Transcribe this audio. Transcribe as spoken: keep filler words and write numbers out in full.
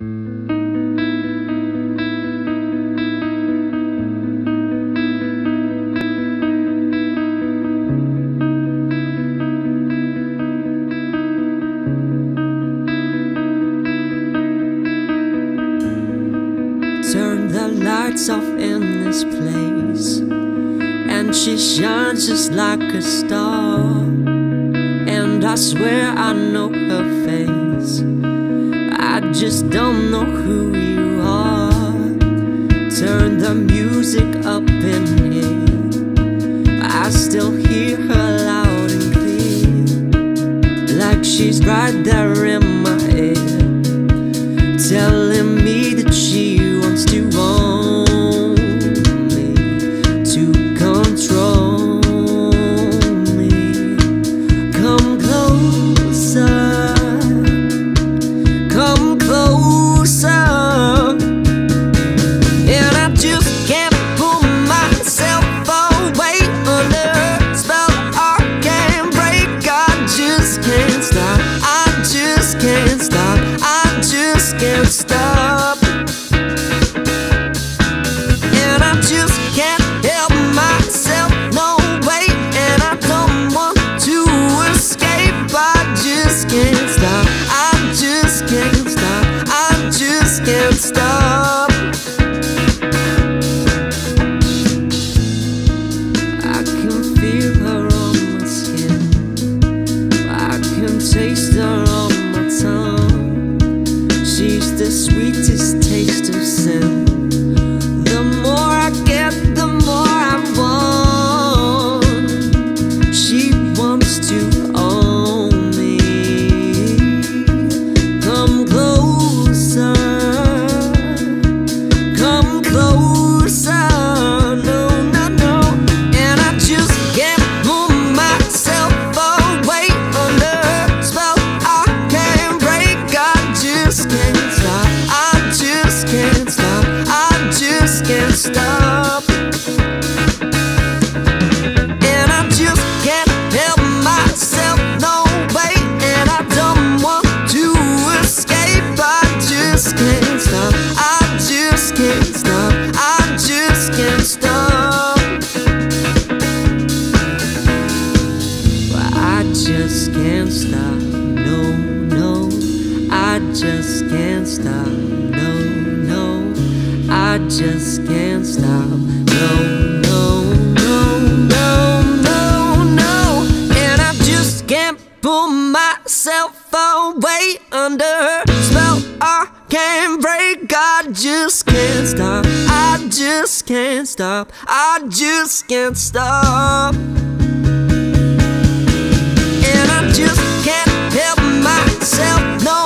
Turn the lights off in this place, and she shines just like a star. And I swear I know her face, I just don't know who you are. Turn the music up in here, I still hear her loud and clear, like she's right there in my ear, telling me that she wants to own me, to control me. Come closer, come closer, and I just can't pull myself away under her spell. I can't break, I just can't stop, I just can't stop, I just can't stop. And I just can't help myself, no way, and I don't want to escape. I just can't stop, I just can't stop, I just can't stop. I can feel her on my skin, I can taste her on my tongue. She's the sweetest taste of sin. The more I get, the more I want. She wants to own me. Come closer, come closer, no, no, no. And I just can't pull myself away under her spell. I can't break, I just can't stop, I just can't stop, I just can't stop. And I just can't help myself, no way, and I don't want to escape. I just can't stop, I just can't stop, I just can't stop. Well, I just can't stop, no, no, I just can't stop, no, no, I just can't stop, no, no, no, no, no, no. And I just can't pull myself away under her spell. I can't break, I just can't stop, I just can't stop, I just can't stop. And I just can't help myself, no